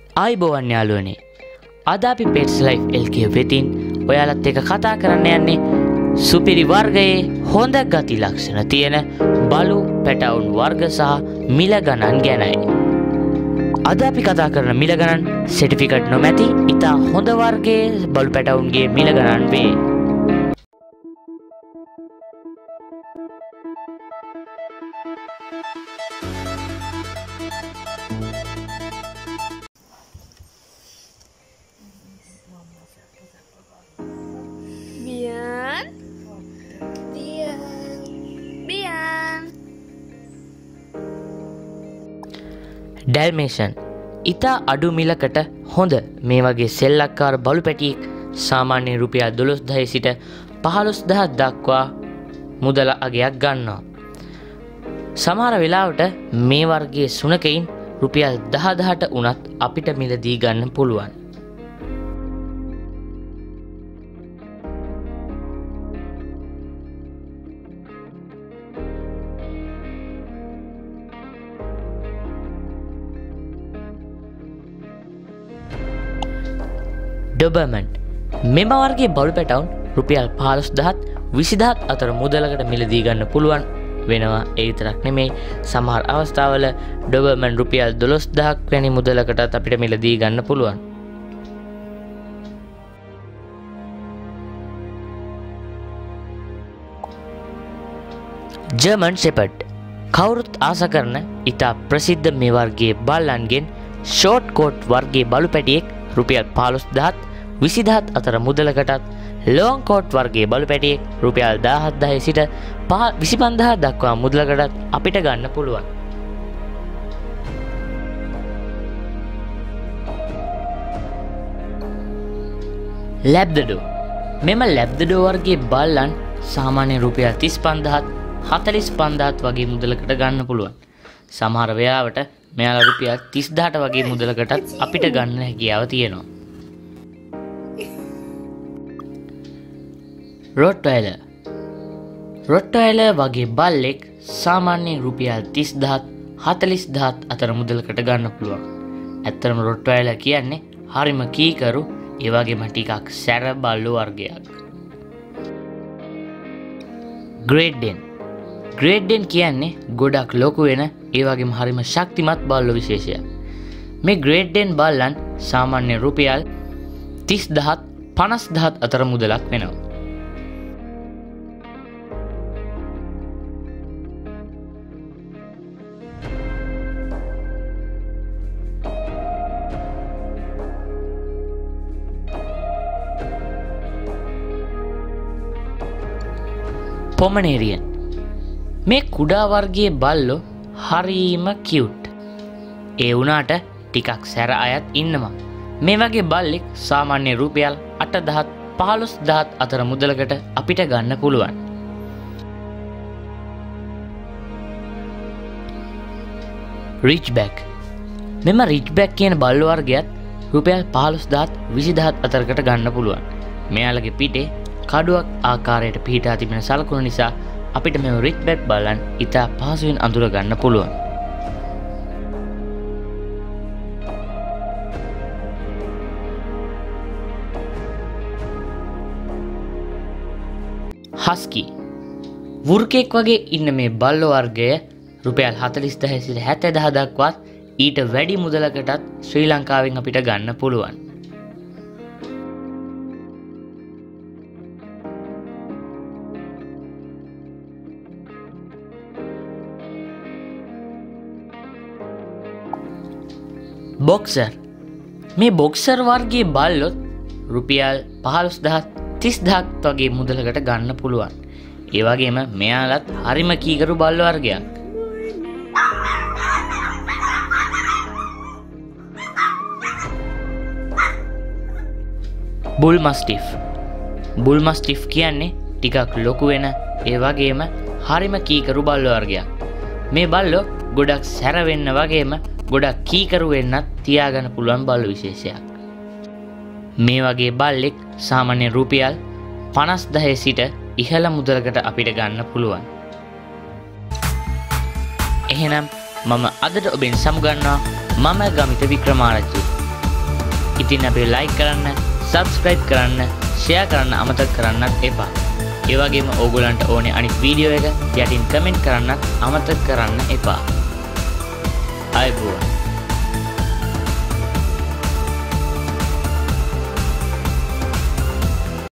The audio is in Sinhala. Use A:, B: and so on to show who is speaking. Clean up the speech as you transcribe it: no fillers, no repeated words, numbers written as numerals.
A: ආයිබෝවන් යාළුවනේ. අද අපි Pets Life LK වෙතින් ඔයාලත් එක්ක කතා කරන්න යන්නේ සුපිරි වර්ගයේ හොඳ ගති ලක්ෂණ තියෙන බලු පැටවුන් වර්ග සහ මිල ගණන් ගැනයි. අද අපි කතා කරන මිල ගණන් සර්ටිෆිකට් නොමැති ඉතා හොඳ වර්ගයේ බලු පැටවුන්ගේ මිල ගණන් වේ. Dalmatian ඉතා අඩු මිලකට හොඳ මේ වගේ සෙල්ලක්කාර බලු පැටියෙක් සාමාන්‍ය රුපියල් 12000 සිට 15000 දක්වා මුදල අගයක් ගන්නවා. සමහර වෙලාවට මේ වර්ගයේ සුනකයින් රුපියල් 10000ට උනත් අපිට මිලදී ගන්න පුළුවන්. Doberman මෙම වර්ගයේ බලු පැටවුන් රුපියල් 15000ත් 20000ත් අතර මුදලකට මිලදී ගන්න පුළුවන් වෙනවා. ඒ විතරක් නෙමෙයි සමහර අවස්ථාවල Doberman රුපියල් 12000ක් වැනි මුදලකටත් අපිට මිලදී ගන්න පුළුවන්. German Shepard කවුරුත් ආස කරන ඉතා ප්‍රසිද්ධ මේ වර්ගයේ බල්ලන්ගෙන් ෂෝට් කෝට් වර්ගයේ බලු පැටියෙක් රුපියල් 15000ත් 20000ත් අතර මුදලකටත් ලොං කෝට් වර්ගයේ බලු පැටියෙක් රුපියල් 17000 සිට 25000 දක්වා මුදලකටත් අපිට ගන්න පුළුවන්. Labrador මෙම Labrador වර්ගයේ බල්ලන් සාමාන්‍ය රුපියල් 35000ත් 45000ත් වගේ මුදලකට ගන්න පුළුවන්. සමහර වෙලාවට මෙයාලා රුපියල් 30000ට වගේ මුදලකටත් අපිට ගන්න හැකියාව තියෙනවා. Rottweiler වගේ බල්ලෙක් සාමාන්‍ය රුපියල් 30000ත් 40000ත් අතර මුදලකට ගන්න පුළුවන්. ඇත්තටම Rottweiler කියන්නේ හරිම කීකරු ඒ වගේම ටිකක් සැර බල්ලු වර්ගයක්. Great Dane කියන්නේ ගොඩක් ලොකු වෙන ඒ වගේම හරිම ශක්තිමත් බල්ලෝ විශේෂයක්. මේ Great Dane බල්ලන් සාමාන්‍ය රුපියල් 30000ත් 50000ත් අතර මුදලක් වෙනවා. Pomeranian මේ කුඩා වර්ගයේ බල්ලෝ හරිම කියුට්. ඒ වුණාට ටිකක් සැර අයත් ඉන්නවා. මේ වගේ බල්ලෙක් සාමාන්‍ය රුපියල් 8000ත් 15000ත් අතර මුදලකට අපිට ගන්න පුළුවන්. Ridgeback මෙම Ridgeback කියන බල්ල වර්ගයත් රුපියල් 15000ත් 20000ත් අතරකට ගන්න පුළුවන්. මෙයාලගේ පිටේ කඩුවක් ආකාරයට පිහිටා තිබෙන සලකුණු නිසා අපිට මේ Ridgeback බලන් ඉතා පහසුවෙන් අඳුර ගන්න පුළුවන්. Husky වෘකෙක් වගේ ඉන්න මේ බල්ලෝ වර්ගය රුපියල් 40000 සිට 70000 දක්වා ඊට වැඩි මුදලකටත් ශ්‍රී ලංකාවෙන් අපිට ගන්න පුළුවන්. Boxer මේ boxer වර්ගයේ බල්ලොත් රුපියල් 15000ත් 30000ත් වගේ මුදලකට ගන්න පුළුවන්. ඒ වගේම මෙයාලත් හරිම කීකරු බල්ල වර්ගයක්. bullmastiff කියන්නේ ටිකක් ලොකු වෙන ඒ වගේම හරිම කීකරු බල්ල වර්ගයක්. මේ බල්ලෝ ගොඩක් සැර වෙන්න වගේම ගොඩක් කීකරු වෙන්නත් තියාගන්න පුළුවන් බල්ල විශේෂයක්. මේ වගේ බල්ලෙක් සාමාන්‍ය රුපියල් 50000 සිට ඉහළ මුදලකට අපිට ගන්න පුළුවන්. එහෙනම් මම අදට ඔබෙන් සමුගන්නවා. මම ගමිත වික්‍රමාරච්චි. ඉතින් අපි ලයික් කරන්න, සබ්ස්ක්‍රයිබ් කරන්න, ෂෙයා කරන්න අමතක කරන්නත් එපා. ඒ වගේම ඕගොල්ලන්ට ඕනේ අනිත් වීඩියෝ එක යටින් කමෙන්ට් කරන්නත් අමතක කරන්න එපා. ආයුබෝවන්.